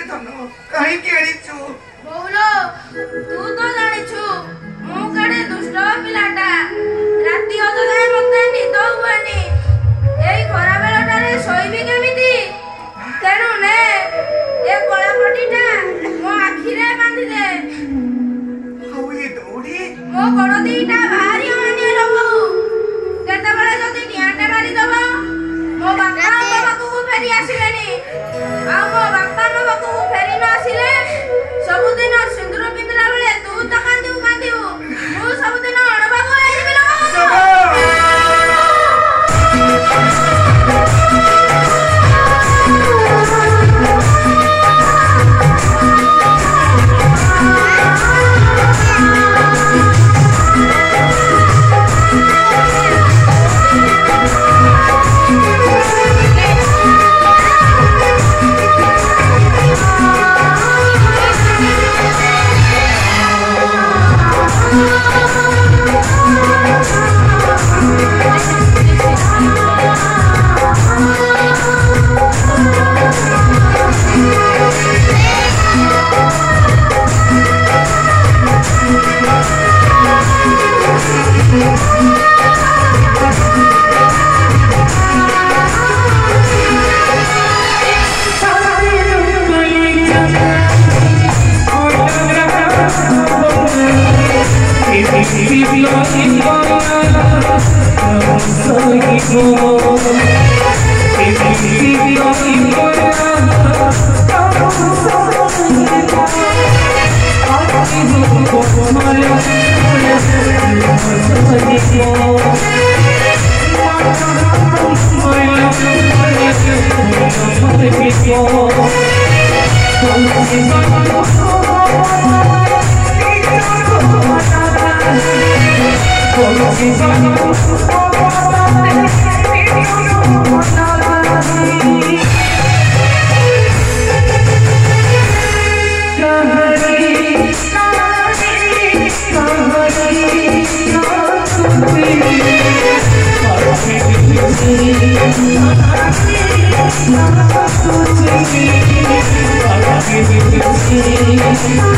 धन कहीं आनीचु बोलो तू तो जानिछु मु कड़े दुष्ट पिलाटा राती अधे मते निद हुएनी एई खरा बेलटारे सोईबी केमिति तेनु ने ए गला पटीटा मो आखिरे बांधी दे आउ ये दौड़ी मो गोड़ दीटा भारी मानिए लोगो केते बेले जदी ढियाटे मारी दबो मो बापा मो बापू फेरी आसीलेनी आ मो बापा मो बापू फेरी न आसीले सबुदिन सिंदूर पिंदला बेले तू त कांदिउ मु सबुदिन अणबाबू आइबी लोगो Thank you.